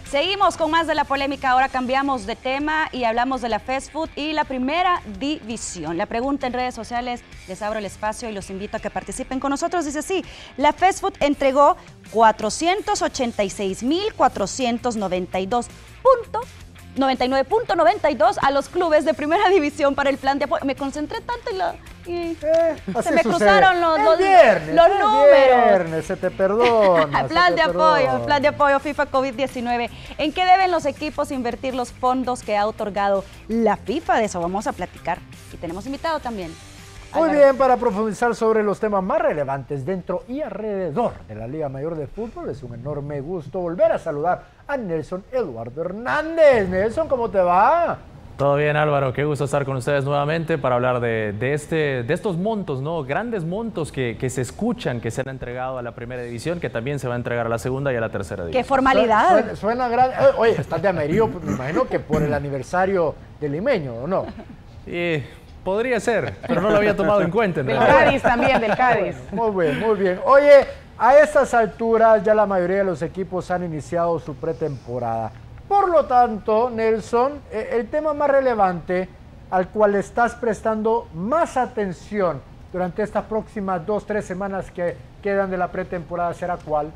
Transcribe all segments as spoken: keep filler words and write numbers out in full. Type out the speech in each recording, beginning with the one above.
Seguimos con más de la polémica, ahora cambiamos de tema y hablamos de la Fast Food y la primera división. La pregunta en redes sociales, les abro el espacio y los invito a que participen con nosotros. Dice así, la Fast Food entregó cuatrocientos ochenta y seis mil cuatrocientos noventa y dos puntos. noventa y nueve punto noventa y dos a los clubes de primera división para el plan de apoyo. Me concentré tanto y, lo, y eh, se me cruzaron los, los, viernes, los números. Viernes, se te perdona. plan se de te apoyo, perdona. plan de apoyo FIFA COVID diecinueve. ¿En qué deben los equipos invertir los fondos que ha otorgado la FIFA? De eso vamos a platicar. Y tenemos invitado también. Muy Álvaro. bien, para profundizar sobre los temas más relevantes dentro y alrededor de la Liga Mayor de Fútbol, es un enorme gusto volver a saludar a Nelson Eduardo Hernández. Nelson, ¿cómo te va? Todo bien, Álvaro, qué gusto estar con ustedes nuevamente para hablar de, de, este, de estos montos, ¿no? Grandes montos que, que se escuchan, que se han entregado a la primera división, que también se va a entregar a la segunda y a la tercera división. ¡Qué formalidad! Suena, suena gran... Oye, estás de Amerio, pues, me imagino que por el aniversario del Limeño, ¿o no? Y podría ser, pero no lo había tomado en cuenta. En Del realidad. Cádiz también, del Cádiz. Muy bien, muy bien. Oye, a estas alturas ya la mayoría de los equipos han iniciado su pretemporada. Por lo tanto, Nelson, eh, el tema más relevante al cual estás prestando más atención durante estas próximas dos, tres semanas que quedan de la pretemporada, ¿será cuál?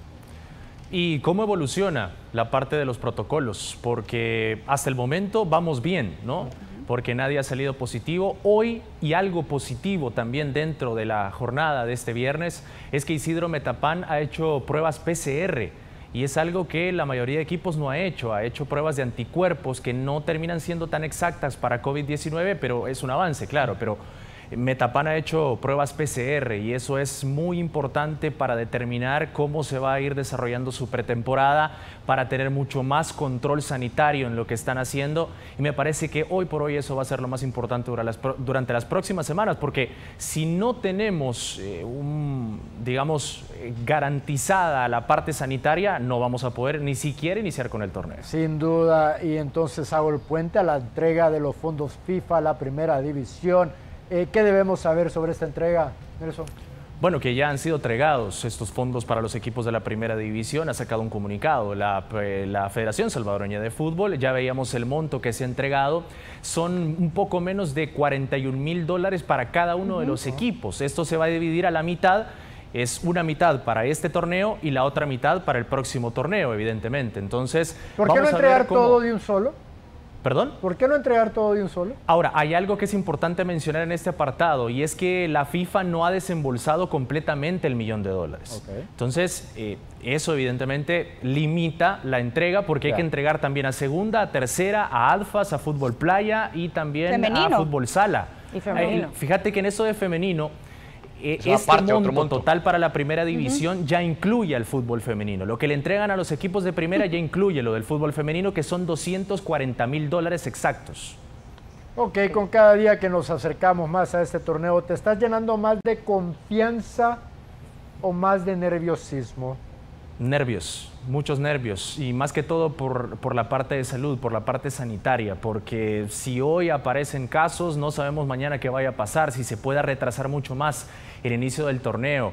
¿Y cómo evoluciona la parte de los protocolos? Porque hasta el momento vamos bien, ¿no? Porque nadie ha salido positivo. Hoy, y algo positivo también dentro de la jornada de este viernes, es que Isidro Metapán ha hecho pruebas P C R. Y es algo que la mayoría de equipos no ha hecho. Ha hecho pruebas de anticuerpos que no terminan siendo tan exactas para COVID diecinueve, pero es un avance, claro. Pero Metapán ha hecho pruebas P C R y eso es muy importante para determinar cómo se va a ir desarrollando su pretemporada, para tener mucho más control sanitario en lo que están haciendo. Y me parece que hoy por hoy eso va a ser lo más importante durante las, durante las próximas semanas, porque si no tenemos, eh, un, digamos, eh, garantizada la parte sanitaria, no vamos a poder ni siquiera iniciar con el torneo. Sin duda, y entonces hago el puente a la entrega de los fondos FIFA, la primera división. Eh, ¿Qué debemos saber sobre esta entrega, Nelson? Bueno, que ya han sido entregados estos fondos para los equipos de la primera división, ha sacado un comunicado la, eh, la Federación Salvadoreña de Fútbol. Ya veíamos el monto que se ha entregado, son un poco menos de cuarenta y un mil dólares para cada uno uh-huh. de los equipos. Esto se va a dividir a la mitad, es una mitad para este torneo y la otra mitad para el próximo torneo, evidentemente. Entonces, ¿por qué no entregar cómo... todo de un solo? ¿Perdón? ¿Por qué no entregar todo de un solo? Ahora, hay algo que es importante mencionar en este apartado y es que la FIFA no ha desembolsado completamente el millón de dólares. Okay. Entonces, eh, eso evidentemente limita la entrega porque yeah. hay que entregar también a segunda, a tercera, a ADFAS, a Fútbol Playa y también femenino. A Fútbol Sala. Y femenino. Eh, fíjate que en eso de femenino, Eh, este aparte, monto, monto total para la primera división uh-huh. ya incluye al fútbol femenino. Lo que le entregan a los equipos de primera ya incluye lo del fútbol femenino, que son doscientos cuarenta mil dólares exactos. Ok, con cada día que nos acercamos más a este torneo, ¿te estás llenando más de confianza o más de nerviosismo? Nervios, muchos nervios, y más que todo por, por la parte de salud, por la parte sanitaria, porque si hoy aparecen casos, no sabemos mañana qué vaya a pasar, si se pueda retrasar mucho más el inicio del torneo.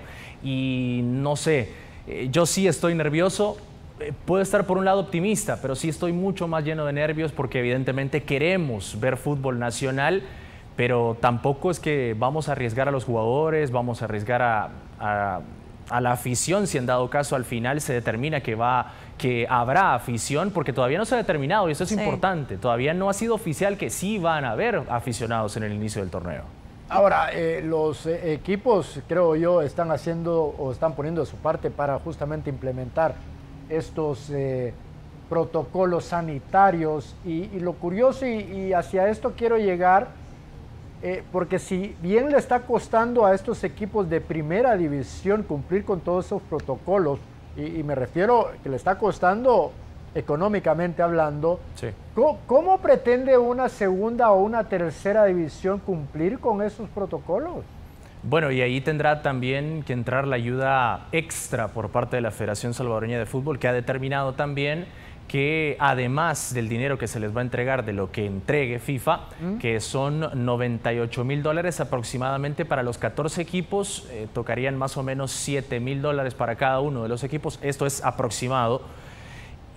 Y no sé, eh, yo sí estoy nervioso, eh, puedo estar por un lado optimista, pero sí estoy mucho más lleno de nervios porque evidentemente queremos ver fútbol nacional, pero tampoco es que vamos a arriesgar a los jugadores, vamos a arriesgar a... a a la afición, si en dado caso al final se determina que, va, que habrá afición, porque todavía no se ha determinado y eso es sí. importante, todavía no ha sido oficial que sí van a haber aficionados en el inicio del torneo. Ahora, eh, los eh, equipos, creo yo, están haciendo o están poniendo de su parte para justamente implementar estos eh, protocolos sanitarios y, y lo curioso, y, y hacia esto quiero llegar, Eh, porque si bien le está costando a estos equipos de primera división cumplir con todos esos protocolos, y, y me refiero que le está costando económicamente hablando, sí. ¿cómo, ¿cómo pretende una segunda o una tercera división cumplir con esos protocolos? Bueno, y ahí tendrá también que entrar la ayuda extra por parte de la Federación Salvadoreña de Fútbol, que ha determinado también que además del dinero que se les va a entregar de lo que entregue FIFA, ¿Mm? que son noventa y ocho mil dólares aproximadamente para los catorce equipos, eh, tocarían más o menos siete mil dólares para cada uno de los equipos, esto es aproximado.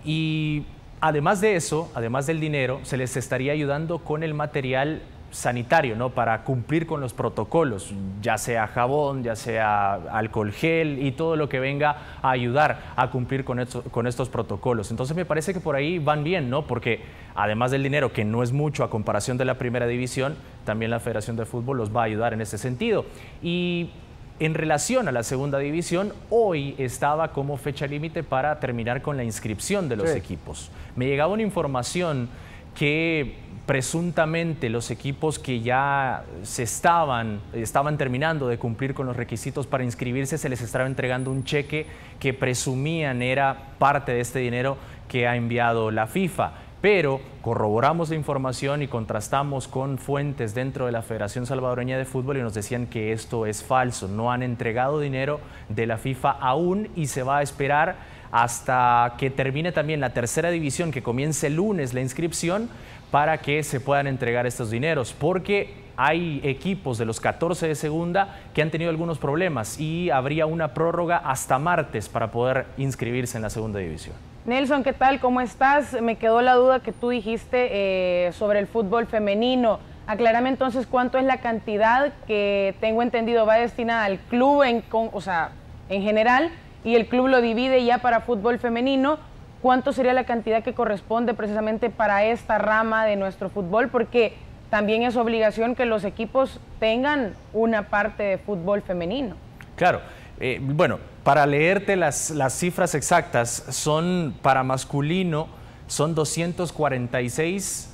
Y además de eso, además del dinero, se les estaría ayudando con el material sanitario, ¿no? Para cumplir con los protocolos, ya sea jabón, ya sea alcohol gel y todo lo que venga a ayudar a cumplir con, esto, con estos protocolos. Entonces me parece que por ahí van bien, ¿no? Porque además del dinero, que no es mucho a comparación de la primera división, también la Federación de Fútbol los va a ayudar en ese sentido. Y en relación a la segunda división, hoy estaba como fecha límite para terminar con la inscripción de los sí. equipos. Me llegaba una información que presuntamente los equipos que ya se estaban, estaban terminando de cumplir con los requisitos para inscribirse, se les estaba entregando un cheque que presumían era parte de este dinero que ha enviado la FIFA. Pero corroboramos la información y contrastamos con fuentes dentro de la Federación Salvadoreña de Fútbol y nos decían que esto es falso. No han entregado dinero de la FIFA aún y se va a esperar hasta que termine también la tercera división, que comience el lunes la inscripción, para que se puedan entregar estos dineros, porque hay equipos de los catorce de segunda que han tenido algunos problemas y habría una prórroga hasta martes para poder inscribirse en la segunda división. Nelson, ¿qué tal? ¿Cómo estás? Me quedó la duda que tú dijiste eh, sobre el fútbol femenino. Aclárame entonces cuánto es la cantidad que tengo entendido va destinada al club, en, o sea, en general, y el club lo divide ya para fútbol femenino. ¿Cuánto sería la cantidad que corresponde precisamente para esta rama de nuestro fútbol? Porque también es obligación que los equipos tengan una parte de fútbol femenino. Claro. Eh, bueno, para leerte las, las cifras exactas, son para masculino, son doscientos cuarenta y seis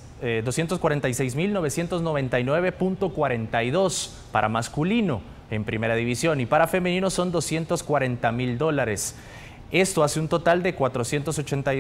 mil novecientos noventa y nueve punto cuarenta y dos para masculino en primera división, y para femenino son doscientos cuarenta mil dólares. Esto hace un total de cuatrocientos ochenta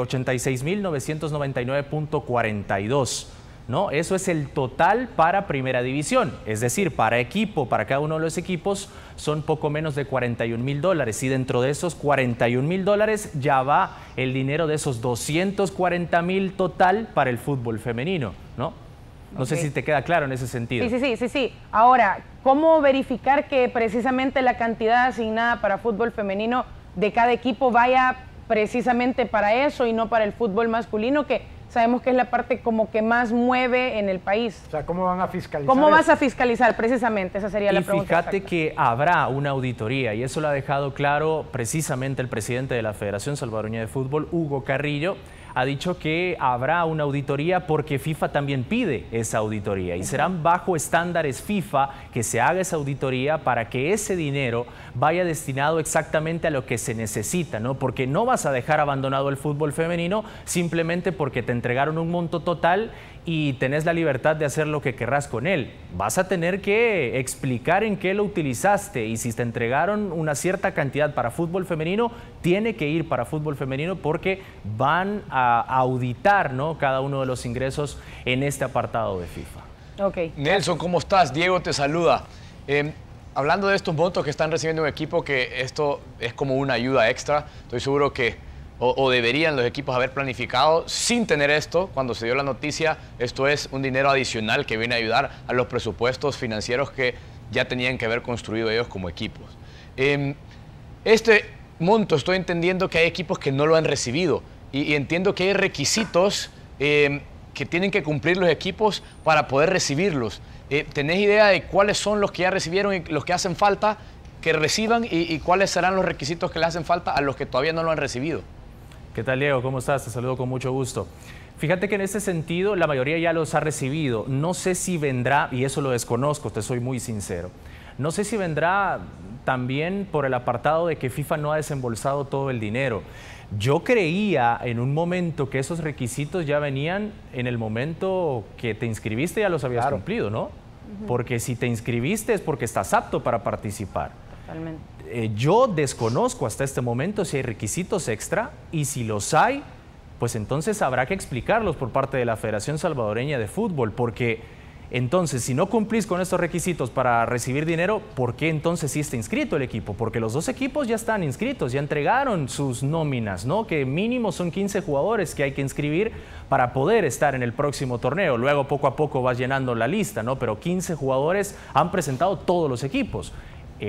y seis mil novecientos noventa y nueve punto cuarenta y dos. ¿No? Eso es el total para primera división, es decir, para equipo, para cada uno de los equipos son poco menos de cuarenta y un mil dólares, y dentro de esos cuarenta y un mil dólares ya va el dinero de esos doscientos cuarenta mil total para el fútbol femenino, ¿no? No okay. sé si te queda claro en ese sentido. Sí, sí, sí, sí, sí. Ahora, ¿cómo verificar que precisamente la cantidad asignada para fútbol femenino de cada equipo vaya precisamente para eso y no para el fútbol masculino, que sabemos que es la parte como que más mueve en el país? O sea, ¿cómo van a fiscalizar? ¿Cómo vas a fiscalizar precisamente? Esa sería la pregunta. Y fíjate exacta. que habrá una auditoría, y eso lo ha dejado claro precisamente el presidente de la Federación Salvadoreña de Fútbol, Hugo Carrillo. Ha dicho que habrá una auditoría porque FIFA también pide esa auditoría, y serán bajo estándares FIFA que se haga esa auditoría para que ese dinero vaya destinado exactamente a lo que se necesita, ¿no? Porque no vas a dejar abandonado el fútbol femenino simplemente porque te entregaron un monto total y tenés la libertad de hacer lo que querrás con él. Vas a tener que explicar en qué lo utilizaste, y si te entregaron una cierta cantidad para fútbol femenino, tiene que ir para fútbol femenino porque van a auditar, ¿no?, cada uno de los ingresos en este apartado de FIFA. Okay. Nelson, ¿cómo estás? Diego te saluda. Eh, hablando de estos montos que están recibiendo un equipo, que esto es como una ayuda extra, estoy seguro que O, o deberían los equipos haber planificado sin tener esto. Cuando se dio la noticia, esto es un dinero adicional que viene a ayudar a los presupuestos financieros que ya tenían que haber construido ellos como equipos. Eh, este monto, estoy entendiendo que hay equipos que no lo han recibido, y, y entiendo que hay requisitos eh, que tienen que cumplir los equipos para poder recibirlos. Eh, ¿Tenés idea de cuáles son los que ya recibieron y los que hacen falta que reciban, y, y cuáles serán los requisitos que le hacen falta a los que todavía no lo han recibido? ¿Qué tal, Diego? ¿Cómo estás? Te saludo con mucho gusto. Fíjate que en ese sentido la mayoría ya los ha recibido. No sé si vendrá, y eso lo desconozco, te soy muy sincero, no sé si vendrá también por el apartado de que FIFA no ha desembolsado todo el dinero. Yo creía en un momento que esos requisitos ya venían en el momento que te inscribiste, ya los habías claro. cumplido, ¿no? Uh-huh. Porque si te inscribiste es porque estás apto para participar. Totalmente. Eh, yo desconozco hasta este momento si hay requisitos extra, y si los hay, pues entonces habrá que explicarlos por parte de la Federación Salvadoreña de Fútbol, porque entonces si no cumplís con estos requisitos para recibir dinero, ¿por qué entonces sí está inscrito el equipo? Porque los dos equipos ya están inscritos, ya entregaron sus nóminas, ¿no? Que mínimo son quince jugadores que hay que inscribir para poder estar en el próximo torneo. Luego poco a poco vas llenando la lista, ¿no? Pero quince jugadores han presentado todos los equipos. Eh,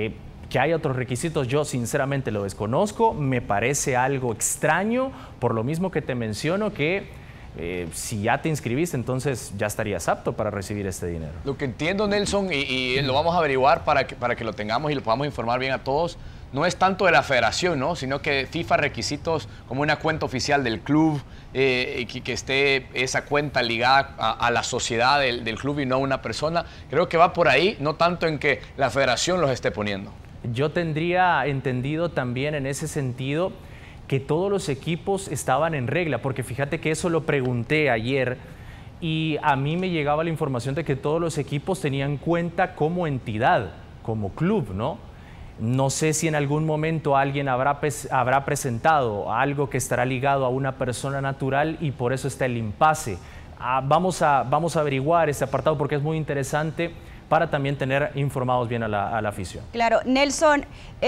Que hay otros requisitos, yo sinceramente lo desconozco, me parece algo extraño, por lo mismo que te menciono que eh, si ya te inscribiste, entonces ya estarías apto para recibir este dinero. Lo que entiendo, Nelson, y, y lo vamos a averiguar para que, para que lo tengamos y lo podamos informar bien a todos, no es tanto de la federación, ¿no? Sino que FIFA requisitos como una cuenta oficial del club, eh, que, que esté esa cuenta ligada a, a la sociedad del, del club y no a una persona. Creo que va por ahí, no tanto en que la federación los esté poniendo. Yo tendría entendido también en ese sentido que todos los equipos estaban en regla, porque fíjate que eso lo pregunté ayer y a mí me llegaba la información de que todos los equipos tenían cuenta como entidad, como club, ¿no? No sé si en algún momento alguien habrá, habrá presentado algo que estará ligado a una persona natural y por eso está el impasse. Ah, vamos a, vamos a averiguar este apartado porque es muy interesante para también tener informados bien a la, a la afición. Claro, Nelson,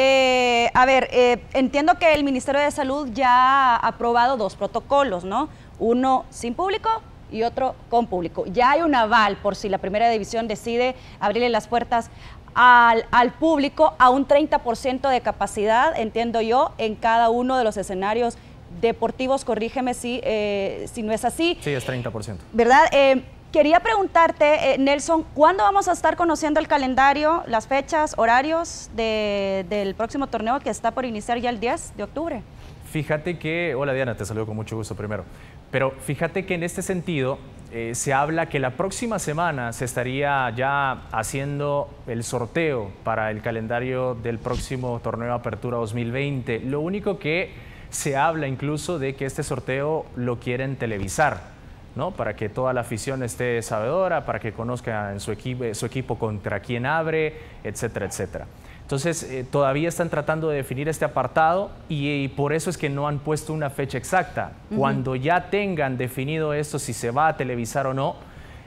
eh, a ver, eh, entiendo que el Ministerio de Salud ya ha aprobado dos protocolos, ¿no? Uno sin público y otro con público. Ya hay un aval por si la primera división decide abrirle las puertas al, al público a un treinta por ciento de capacidad, entiendo yo, en cada uno de los escenarios deportivos. Corrígeme si, eh, si no es así. Sí, es treinta por ciento. ¿Verdad? Eh, Quería preguntarte, eh, Nelson, ¿cuándo vamos a estar conociendo el calendario, las fechas, horarios de, del próximo torneo que está por iniciar ya el diez de octubre? Fíjate que, hola Diana, te saludo con mucho gusto primero, pero fíjate que en este sentido eh, se habla que la próxima semana se estaría ya haciendo el sorteo para el calendario del próximo torneo Apertura dos mil veinte. Lo único que se habla incluso de que este sorteo lo quieren televisar, ¿no? Para que toda la afición esté sabedora, para que conozcan su equipo, su equipo contra quién abre, etcétera, etcétera. Entonces, eh, todavía están tratando de definir este apartado y, y por eso es que no han puesto una fecha exacta. Uh-huh. Cuando ya tengan definido esto, si se va a televisar o no,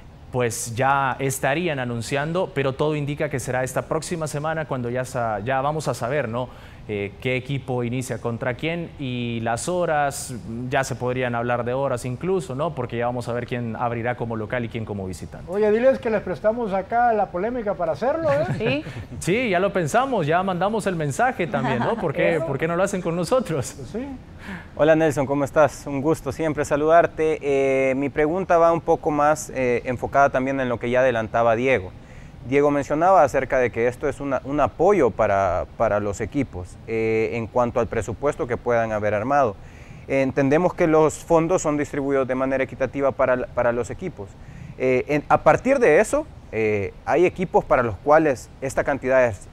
pues ya estarían anunciando, pero todo indica que será esta próxima semana cuando ya, sa ya vamos a saber, ¿no? Eh, qué equipo inicia contra quién y las horas, ya se podrían hablar de horas incluso, ¿no? Porque ya vamos a ver quién abrirá como local y quién como visitante. Oye, diles que les prestamos acá la polémica para hacerlo, ¿eh? Sí, sí, ya lo pensamos, ya mandamos el mensaje también, ¿no? ¿Por qué, ¿por qué no lo hacen con nosotros? Pues sí. Hola Nelson, ¿cómo estás? Un gusto siempre saludarte. Eh, mi pregunta va un poco más eh, enfocada también en lo que ya adelantaba Diego. Diego mencionaba acerca de que esto es una, un apoyo para, para los equipos eh, en cuanto al presupuesto que puedan haber armado. Eh, entendemos que los fondos son distribuidos de manera equitativa para, para los equipos. Eh, en, a partir de eso, eh, hay equipos para los cuales esta cantidad es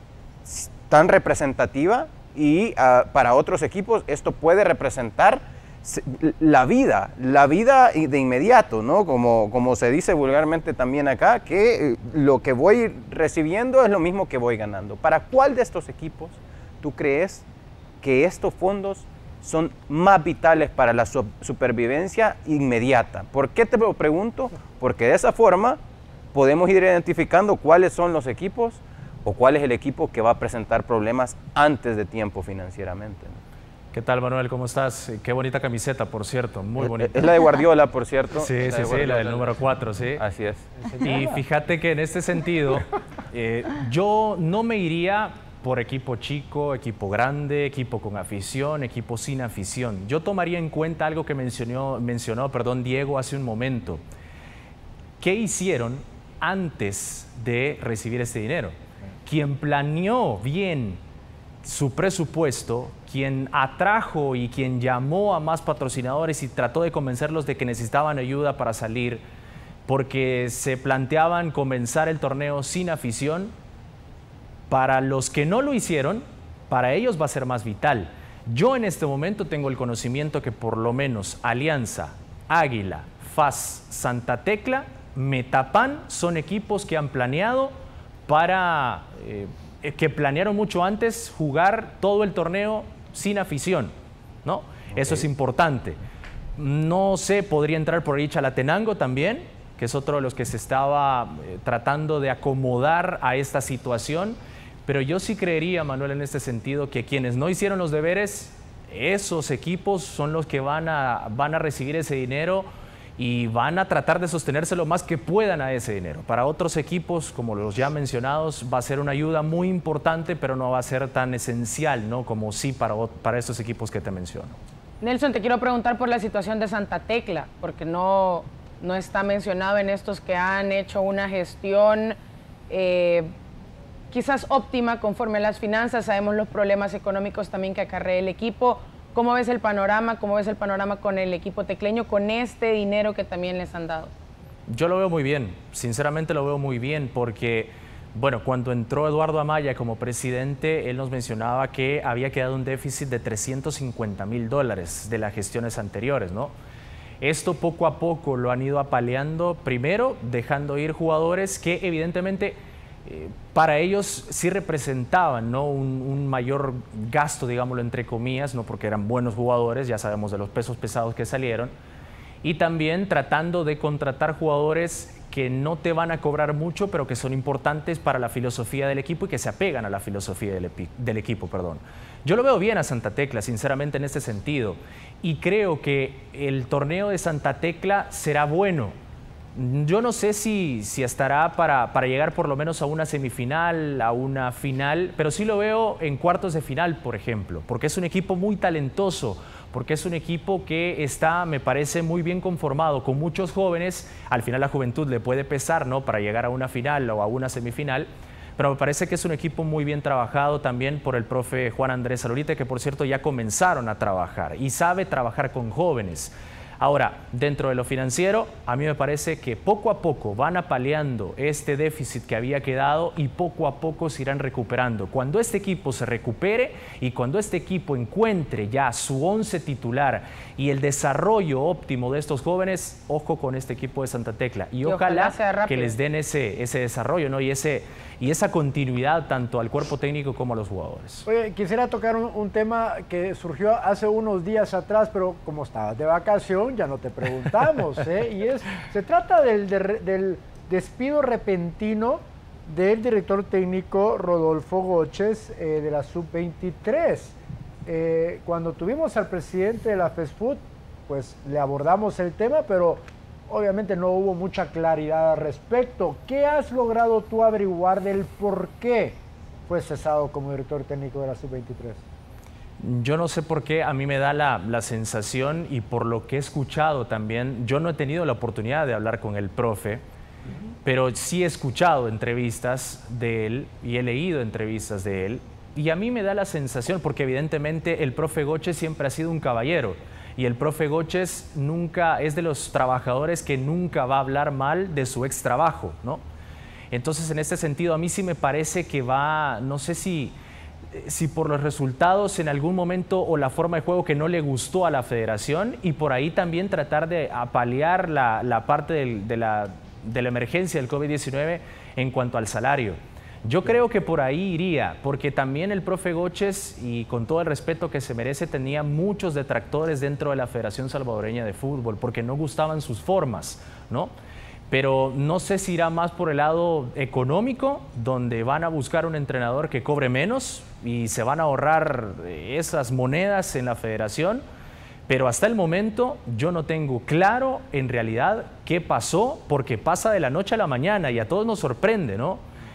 tan representativa y uh, para otros equipos esto puede representar la vida, la vida de inmediato, ¿no? Como, como se dice vulgarmente también acá, que lo que voy recibiendo es lo mismo que voy ganando. ¿Para cuál de estos equipos tú crees que estos fondos son más vitales para la supervivencia inmediata? ¿Por qué te lo pregunto? Porque de esa forma podemos ir identificando cuáles son los equipos o cuál es el equipo que va a presentar problemas antes de tiempo financieramente, ¿no? ¿Qué tal, Manuel? ¿Cómo estás? Qué bonita camiseta, por cierto, muy bonita. Es la de Guardiola, por cierto. Sí, sí, sí, la del número cuatro, sí. Así es. Y fíjate que en este sentido, eh, yo no me iría por equipo chico, equipo grande, equipo con afición, equipo sin afición. Yo tomaría en cuenta algo que mencionó, mencionó perdón, Diego hace un momento. ¿Qué hicieron antes de recibir este dinero? Quien planeó bien su presupuesto, quien atrajo y quien llamó a más patrocinadores y trató de convencerlos de que necesitaban ayuda para salir, porque se planteaban comenzar el torneo sin afición, para los que no lo hicieron, para ellos va a ser más vital. Yo en este momento tengo el conocimiento que por lo menos Alianza, Águila, F A S, Santa Tecla, Metapan son equipos que han planeado para... Eh, que planearon mucho antes jugar todo el torneo sin afición, ¿no? Okay. Eso es importante. No sé, podría entrar por ahí Chalatenango también, que es otro de los que se estaba eh, tratando de acomodar a esta situación, pero yo sí creería, Manuel, en este sentido, que quienes no hicieron los deberes, esos equipos son los que van a, van a recibir ese dinero y van a tratar de sostenerse lo más que puedan a ese dinero. Para otros equipos, como los ya mencionados, va a ser una ayuda muy importante, pero no va a ser tan esencial, ¿no?, como sí para, para estos equipos que te menciono. Nelson, te quiero preguntar por la situación de Santa Tecla, porque no, no está mencionado en estos que han hecho una gestión eh, quizás óptima conforme a las finanzas. Sabemos los problemas económicos también que acarrea el equipo. ¿Cómo ves el panorama? ¿Cómo ves el panorama con el equipo tecleño, con este dinero que también les han dado? Yo lo veo muy bien, sinceramente lo veo muy bien, porque, bueno, cuando entró Eduardo Amaya como presidente, él nos mencionaba que había quedado un déficit de trescientos cincuenta mil dólares de las gestiones anteriores, ¿no? Esto poco a poco lo han ido apaleando, primero dejando ir jugadores que evidentemente Eh, para ellos sí representaban, ¿no?, un, un mayor gasto, digámoslo entre comillas, no porque eran buenos jugadores, ya sabemos de los pesos pesados que salieron, y también tratando de contratar jugadores que no te van a cobrar mucho, pero que son importantes para la filosofía del equipo y que se apegan a la filosofía del, del equipo. Perdón. Yo lo veo bien a Santa Tecla, sinceramente, en este sentido, y creo que el torneo de Santa Tecla será bueno. Yo no sé si, si estará para, para llegar por lo menos a una semifinal, a una final, pero sí lo veo en cuartos de final, por ejemplo, porque es un equipo muy talentoso, porque es un equipo que está, me parece, muy bien conformado, con muchos jóvenes. Al final la juventud le puede pesar, ¿no?, para llegar a una final o a una semifinal, pero me parece que es un equipo muy bien trabajado también por el profe Juan Andrés Alorite, que por cierto ya comenzaron a trabajar y sabe trabajar con jóvenes. Ahora, dentro de lo financiero, a mí me parece que poco a poco van apaleando este déficit que había quedado y poco a poco se irán recuperando. Cuando este equipo se recupere y cuando este equipo encuentre ya su once titular y el desarrollo óptimo de estos jóvenes, ojo con este equipo de Santa Tecla. Y, y ojalá, ojalá que les den ese, ese desarrollo, ¿no?, y, ese, y esa continuidad tanto al cuerpo técnico como a los jugadores. Oye, quisiera tocar un, un tema que surgió hace unos días atrás, pero como estabas de vacación, ya no te preguntamos, ¿eh? Y es, se trata del, de, del despido repentino del director técnico Rodolfo Goches eh, de la sub veintitrés. Eh, cuando tuvimos al presidente de la FESFUT, pues le abordamos el tema, pero obviamente no hubo mucha claridad al respecto. ¿Qué has logrado tú averiguar del por qué fue cesado como director técnico de la sub veintitrés? Yo no sé por qué, a mí me da la, la sensación, y por lo que he escuchado también, yo no he tenido la oportunidad de hablar con el profe, uh-huh. pero sí he escuchado entrevistas de él y he leído entrevistas de él, y a mí me da la sensación, porque evidentemente el profe Goches siempre ha sido un caballero, y el profe Goches nunca es de los trabajadores que nunca va a hablar mal de su ex trabajo, ¿no? Entonces, en este sentido, a mí sí me parece que va, no sé si... si por los resultados en algún momento o la forma de juego que no le gustó a la federación, y por ahí también tratar de apalear la, la parte del, de, la, de la emergencia del COVID diecinueve en cuanto al salario. Yo creo que por ahí iría, porque también el profe Goches, y con todo el respeto que se merece, tenía muchos detractores dentro de la Federación Salvadoreña de Fútbol, porque no gustaban sus formas, ¿no? Pero no sé si irá más por el lado económico, donde van a buscar un entrenador que cobre menos y se van a ahorrar esas monedas en la federación, pero hasta el momento yo no tengo claro en realidad qué pasó, porque pasa de la noche a la mañana y a todos nos sorprende, ¿no?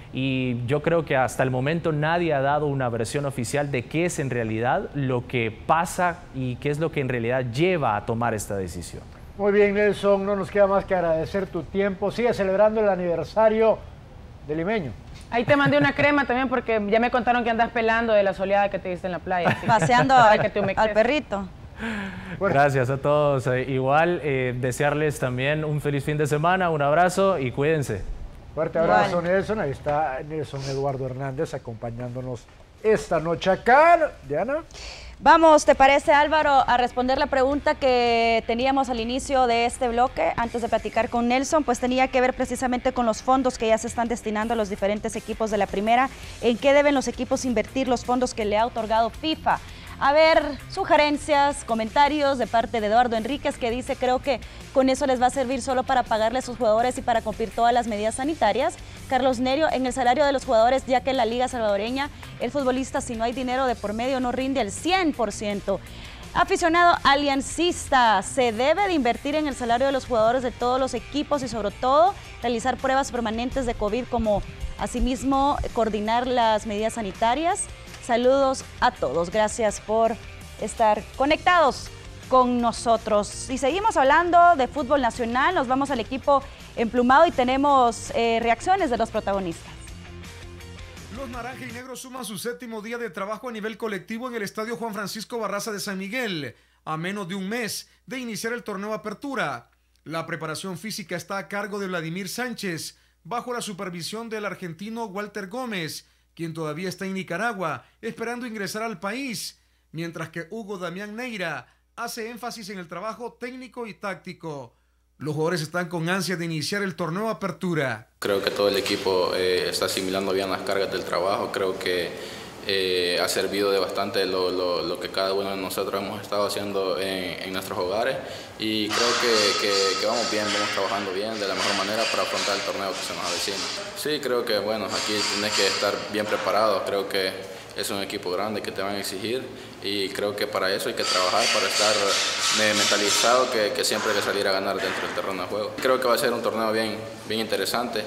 Y yo creo que hasta el momento nadie ha dado una versión oficial de qué es en realidad lo que pasa y qué es lo que en realidad lleva a tomar esta decisión. Muy bien, Nelson, no nos queda más que agradecer tu tiempo. Sigue celebrando el aniversario del limeño. Ahí te mandé una crema también, porque ya me contaron que andas pelando de la soleada que te diste en la playa. Paseando al, al perrito. Bueno. Gracias a todos. Eh, igual, eh, desearles también un feliz fin de semana, un abrazo y cuídense. Fuerte abrazo, bueno. Nelson. Ahí está Nelson Eduardo Hernández acompañándonos esta noche acá. Diana. Vamos, ¿te parece, Álvaro, a responder la pregunta que teníamos al inicio de este bloque, antes de platicar con Nelson? Pues tenía que ver precisamente con los fondos que ya se están destinando a los diferentes equipos de la primera. ¿En qué deben los equipos invertir los fondos que le ha otorgado FIFA? A ver, sugerencias, comentarios de parte de Eduardo Enríquez, que dice: creo que con eso les va a servir solo para pagarle a sus jugadores y para cumplir todas las medidas sanitarias. Carlos Nerio: en el salario de los jugadores, ya que en la Liga Salvadoreña el futbolista, si no hay dinero de por medio, no rinde al cien por ciento. Aficionado aliancista, se debe de invertir en el salario de los jugadores de todos los equipos y sobre todo realizar pruebas permanentes de COVID, como asimismo coordinar las medidas sanitarias. Saludos a todos, gracias por estar conectados con nosotros. Y seguimos hablando de fútbol nacional, nos vamos al equipo emplumado y tenemos eh, reacciones de los protagonistas. Los naranja y negros suman su séptimo día de trabajo a nivel colectivo en el estadio Juan Francisco Barraza de San Miguel, a menos de un mes de iniciar el torneo Apertura. La preparación física está a cargo de Vladimir Sánchez, bajo la supervisión del argentino Walter Gómez, quien todavía está en Nicaragua, esperando ingresar al país, mientras que Hugo Damián Neira hace énfasis en el trabajo técnico y táctico. Los jugadores están con ansia de iniciar el torneo Apertura. Creo que todo el equipo eh, está asimilando bien las cargas del trabajo. Creo que eh, ha servido de bastante lo, lo, lo que cada uno de nosotros hemos estado haciendo en, en nuestros hogares. Y creo que, que, que vamos bien, vamos trabajando bien de la mejor manera para afrontar el torneo que se nos avecina. Sí, creo que bueno, aquí tienes que estar bien preparado. Creo que es un equipo grande que te van a exigir y creo que para eso hay que trabajar, para estar mentalizado que, que siempre hay que salir a ganar dentro del terreno de juego. Creo que va a ser un torneo bien, bien interesante,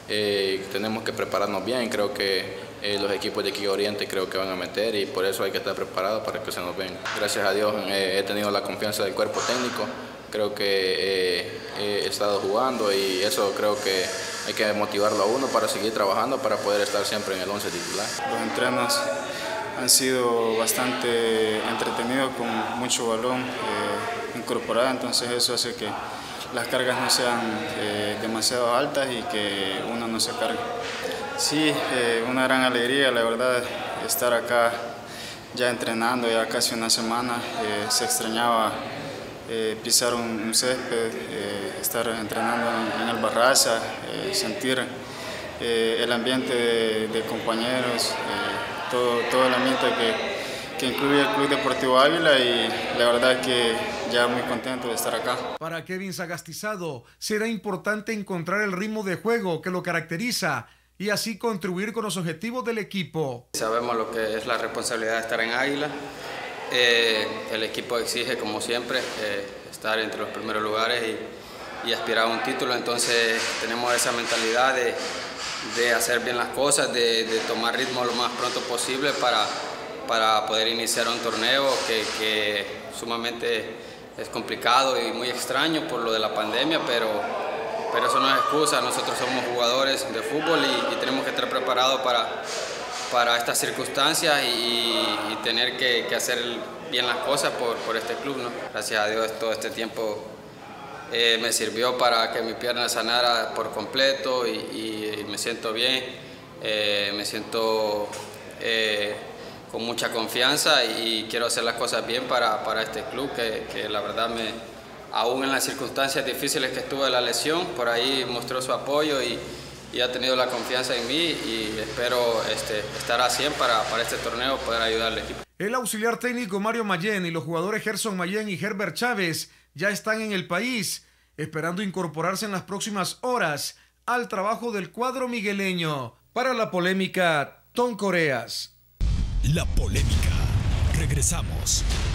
eh, tenemos que prepararnos bien, creo que eh, los equipos de aquí Oriente creo que van a meter y por eso hay que estar preparados para que se nos venga. Gracias a Dios eh, he tenido la confianza del cuerpo técnico, creo que eh, he estado jugando y eso creo que hay que motivarlo a uno para seguir trabajando, para poder estar siempre en el once titular. Los entrenos han sido bastante entretenidos, con mucho balón eh, incorporado, entonces eso hace que las cargas no sean eh, demasiado altas y que uno no se cargue. Sí, eh, una gran alegría, la verdad, estar acá ya entrenando, ya casi una semana, eh, se extrañaba eh, pisar un, un césped, eh, estar entrenando en, en el Barraza, eh, sentir eh, el ambiente de, de compañeros, eh, todo, todo el ambiente que, que incluye el Club Deportivo Ávila y la verdad que ya muy contento de estar acá. Para Kevin Sagastizado será importante encontrar el ritmo de juego que lo caracteriza y así contribuir con los objetivos del equipo. Sabemos lo que es la responsabilidad de estar en Águila. Eh, el equipo exige, como siempre, eh, estar entre los primeros lugares y, y aspirar a un título, entonces tenemos esa mentalidad de, de hacer bien las cosas, de, de tomar ritmo lo más pronto posible para, para poder iniciar un torneo que, que sumamente es complicado y muy extraño por lo de la pandemia, pero, pero eso no es excusa. Nosotros somos jugadores de fútbol y, y tenemos que estar preparados para, para estas circunstancias y, y tener que, que hacer bien las cosas por, por este club, ¿no? Gracias a Dios todo este tiempo eh, me sirvió para que mi pierna sanara por completo y, y, y me siento bien, eh, me siento eh, con mucha confianza y quiero hacer las cosas bien para, para este club que, que la verdad me, aún en las circunstancias difíciles que estuvo de la lesión, por ahí mostró su apoyo y, y ha tenido la confianza en mí y espero este, estar a cien para, para este torneo, poder ayudar al equipo. El auxiliar técnico Mario Mayén y los jugadores Gerson Mayén y Herbert Chávez ya están en el país, esperando incorporarse en las próximas horas al trabajo del cuadro migueleño. Para La Polémica, Tom Coreas. La Polémica. Regresamos.